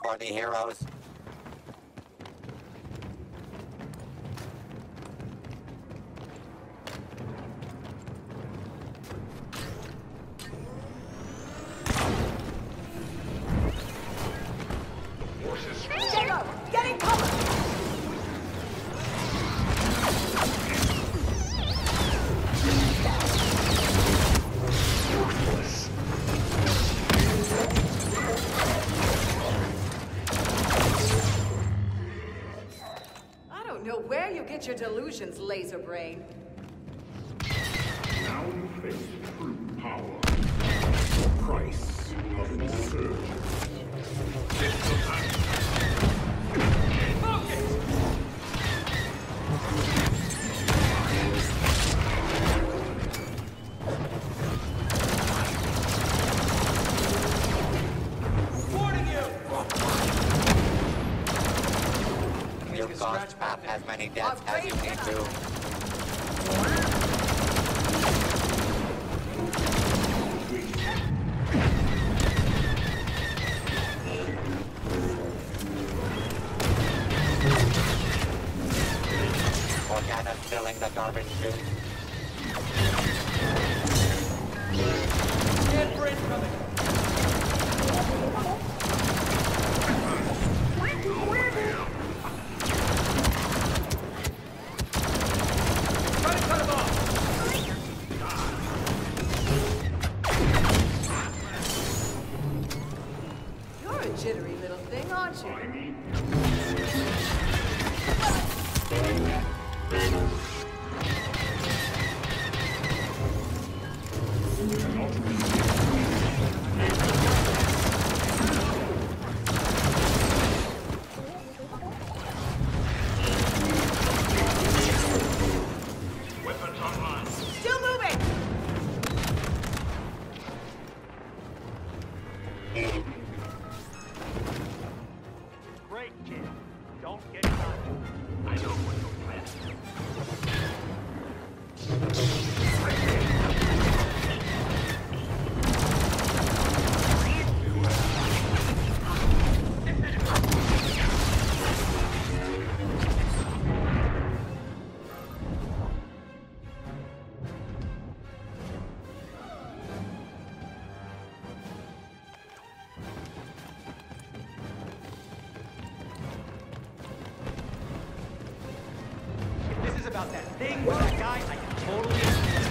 for the heroes. Diego, get in cover! I don't know where you get your delusions, laser brain. Now you face true power. The price of insurgence. Your ghost path has many deaths as you need to. Organa's filling the garbage chute. Stand for incoming. Try to cut him off. You're a jittery little thing, aren't you? Weapons online. Still moving! Great kid. Don't get caught. I know what your plan is. If this is about that thing with that guy, I can totally...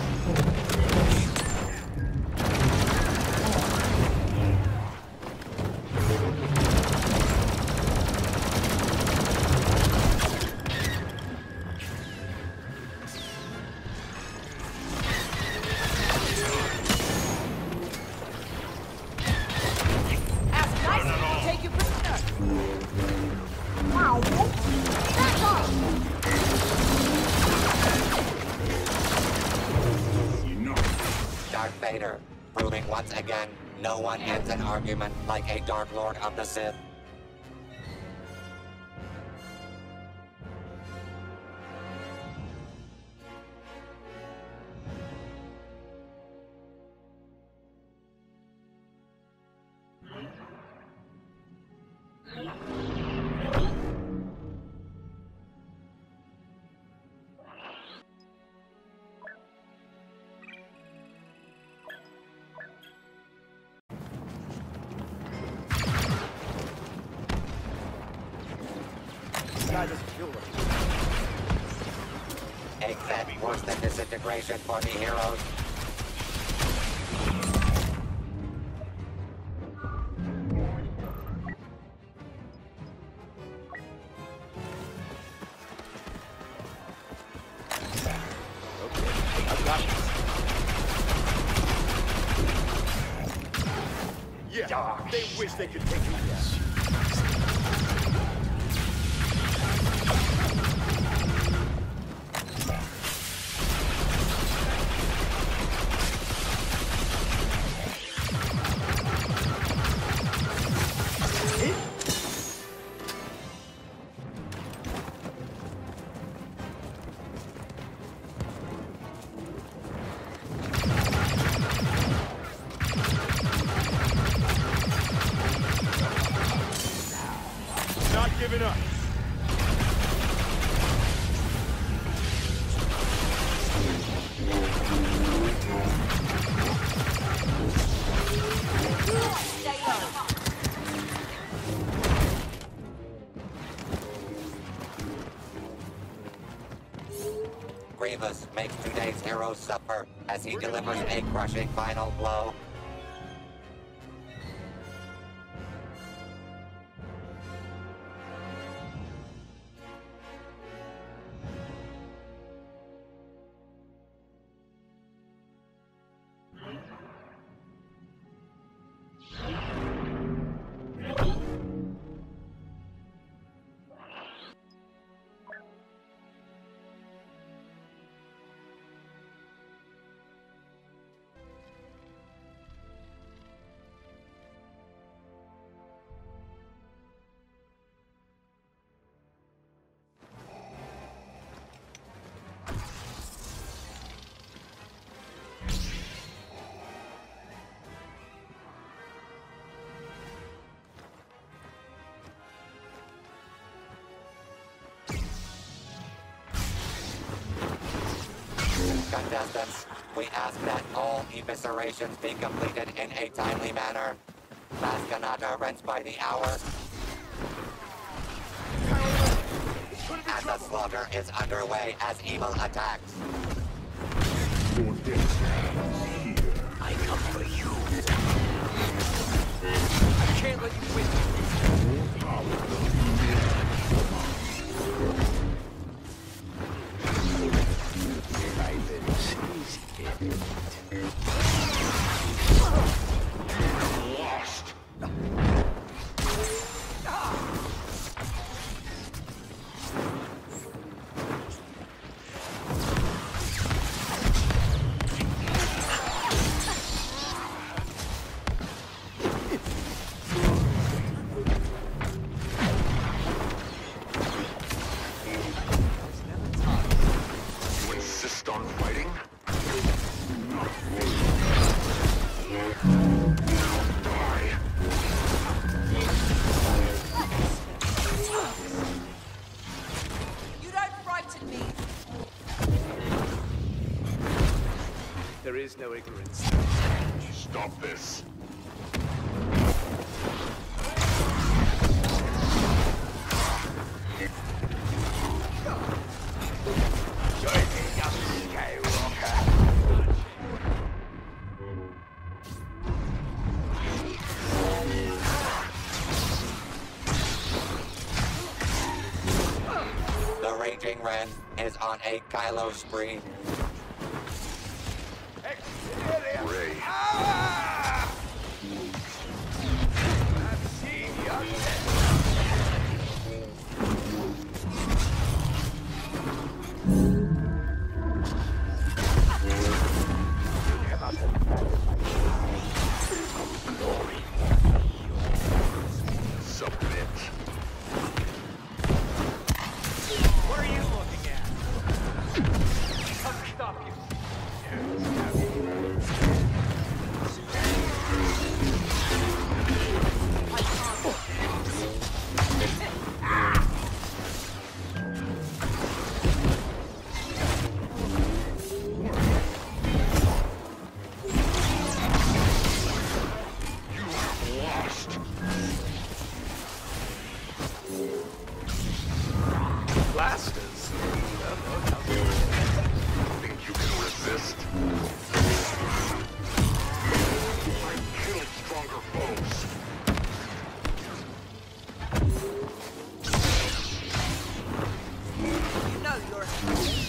Ask nicely, we'll take you prisoner! Back off! Darth Vader, proving once again, no one ends an argument like a Dark Lord of the Sith. Exact worse than disintegration for the heroes. I've got this. Yeah, they wish they could take me down. not giving up. Stay low. Grievous makes today's hero suffer as he delivers a crushing final blow. Contestants, we ask that all eviscerations be completed in a timely manner. Maskanata rents by the hour. And the slaughter is underway as evil attacks. Your destiny is here. I come for you. I can't let you win. Your power will be Lost. You insist on fighting? You don't frighten me. There is no ignorance. Stop this. The Raging Ren is on a Kylo spree. Ray. Submit. What are you looking at? Come stop you. Lost. Blasters. Think you can resist? I killed stronger foes. You know you're...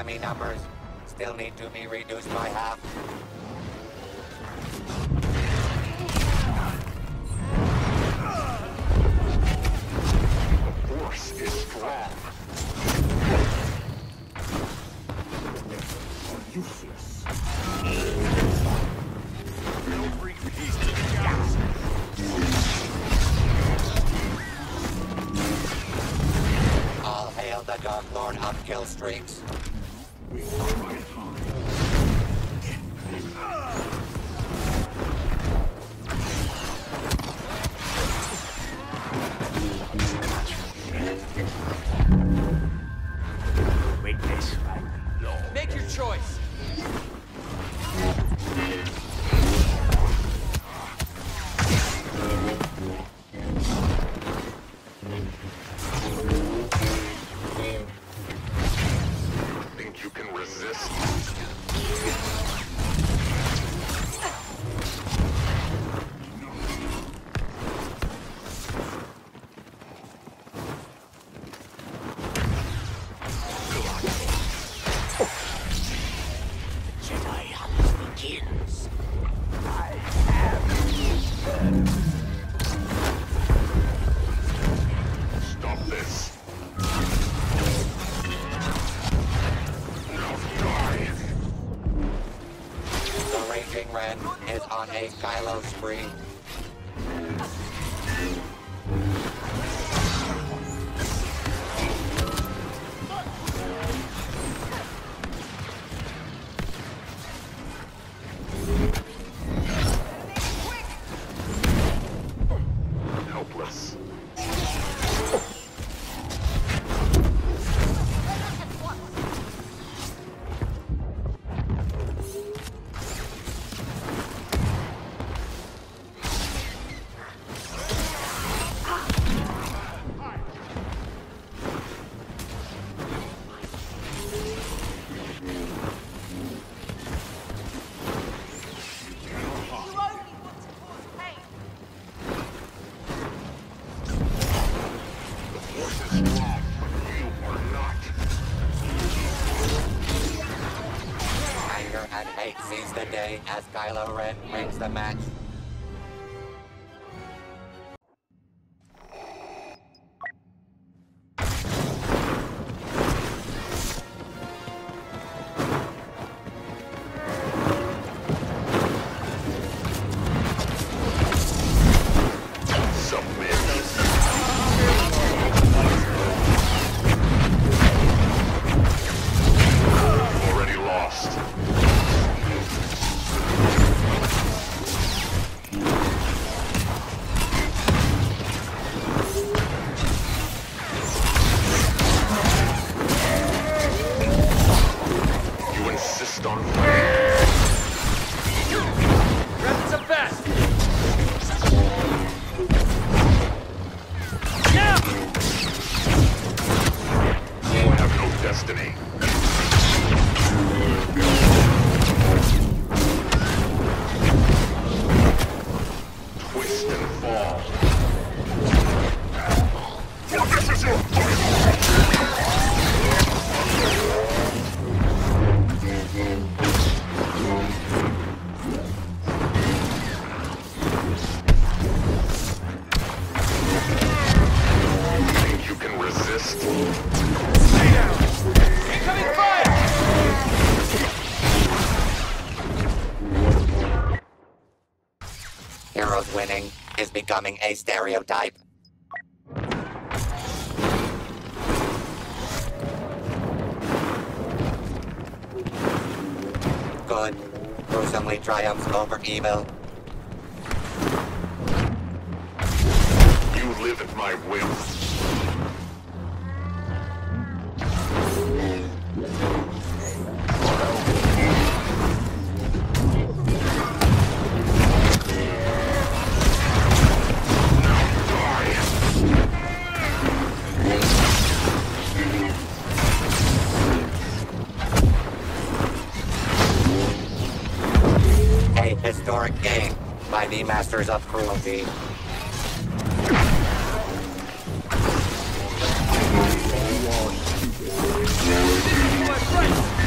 enemy numbers still need to be reduced by half. The force is strong. Useless. No free peace to the galaxy. All hail the Dark Lord of kill streaks. We are my time. Witness my law. Make your choice. Think you can resist? Jedi hunt begins. Stop this. Now die. The Raging Ren is on a Kylo spree. Helpless. The force is strong. You are not. Anger and hate seize the day as Kylo Ren wins the match. Submit. Already lost. You insist on fighting. Reps are best. Yeah. You have no destiny. Twist and fall. This is your think you can resist? Stay down. Incoming fire. Heroes winning is becoming a stereotype. Good gruesomely triumphs over evil. You live at my whim. A historic game by the Masters of Cruelty. My friend.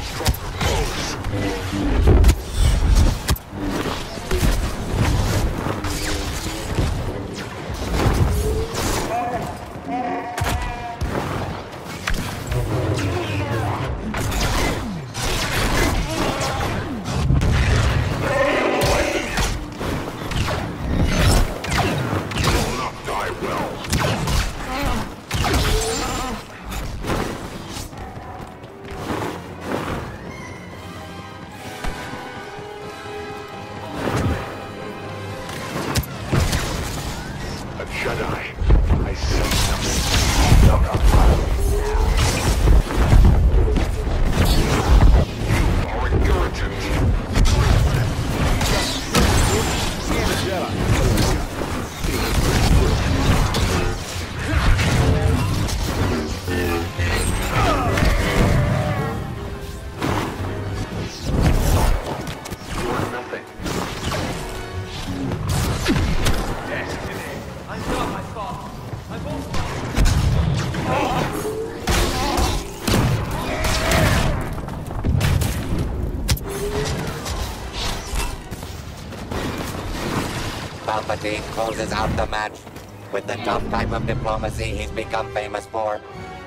Palpatine closes out the match with the tough type of diplomacy he's become famous for.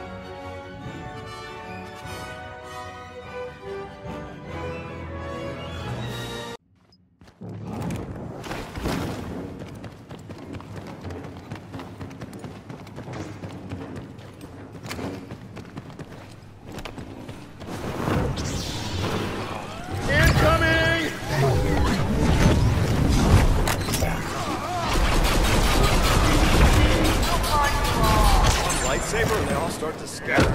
Lightsaber and they all start to scatter.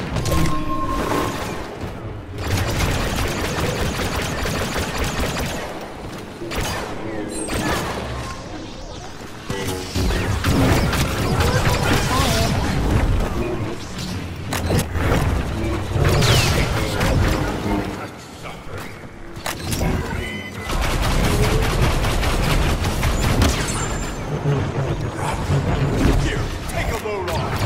Here, take a load off.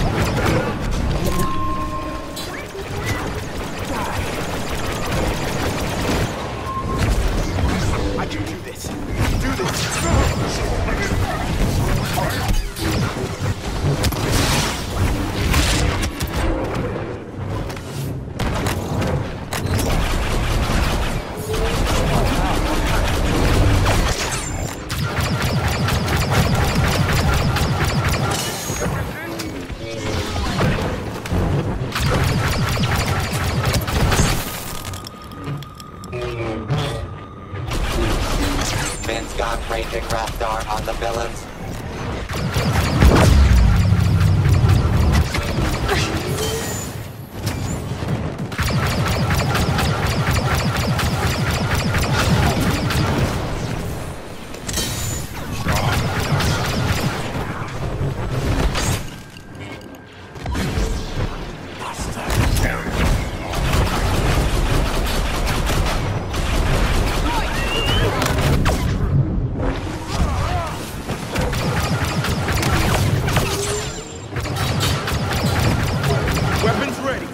I can do this. Do this. Finn's gone raging Raptor on the villains. Weapons ready.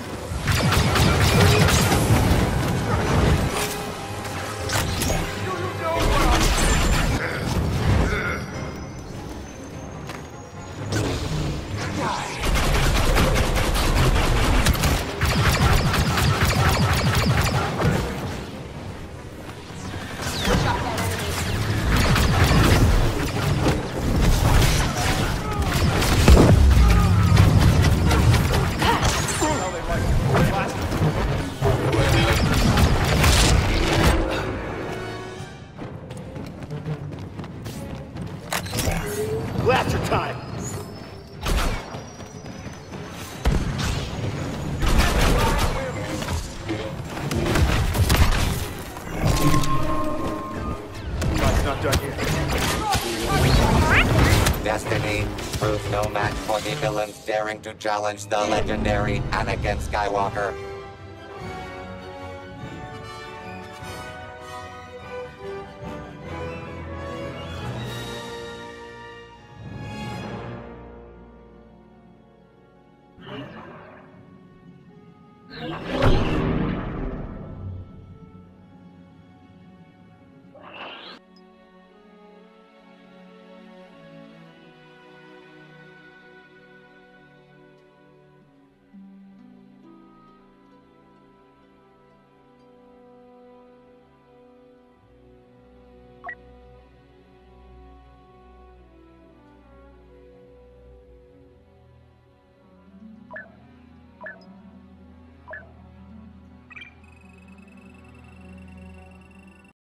Blaster time! Fight's not done yet. Destiny proves no match for the villains daring to challenge the legendary Anakin Skywalker.